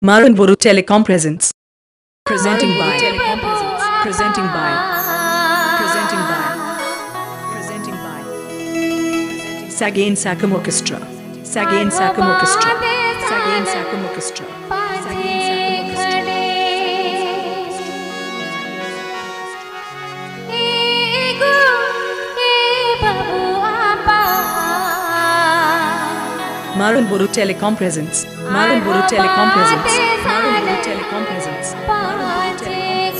Maran Boru Telecom presents. Presenting by. Presenting by. Presenting by. Presenting by. Sagain Sakam Orchestra. Sagain Sakam Orchestra. Sagain Sakam Orchestra. Sagain Sakam Orchestra. Maran Boru Telecom presents. Maran Boru Telecom presents. Maran Boru Telecom presents. Maran Boru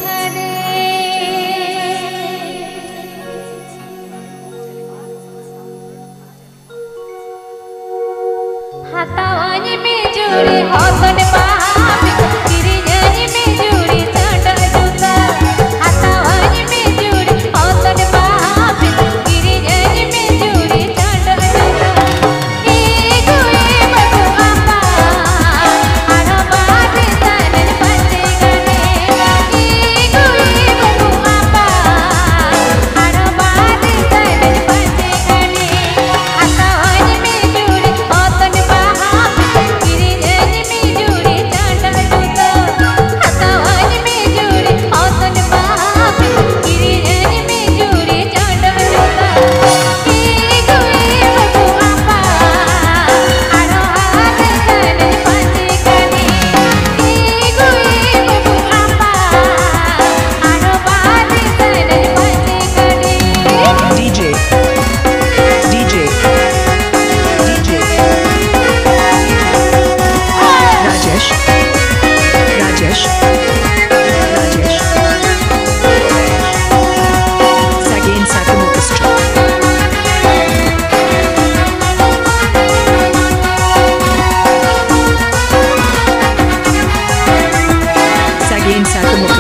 हाथावानी में जुड़ी हौसन पापी गिरिजानी में जुड़ी चंडा जूता हाथावानी में जुड़ी हौसन पापी गिरिजानी में जुड़ी चंडा जूता ईगो बबू आपा आड़ा बाते तने पंचे गने ईगो बबू आपा आड़ा बाते तने पंचे गने हाथावानी में जुड़ी हौसन Sagain Sakam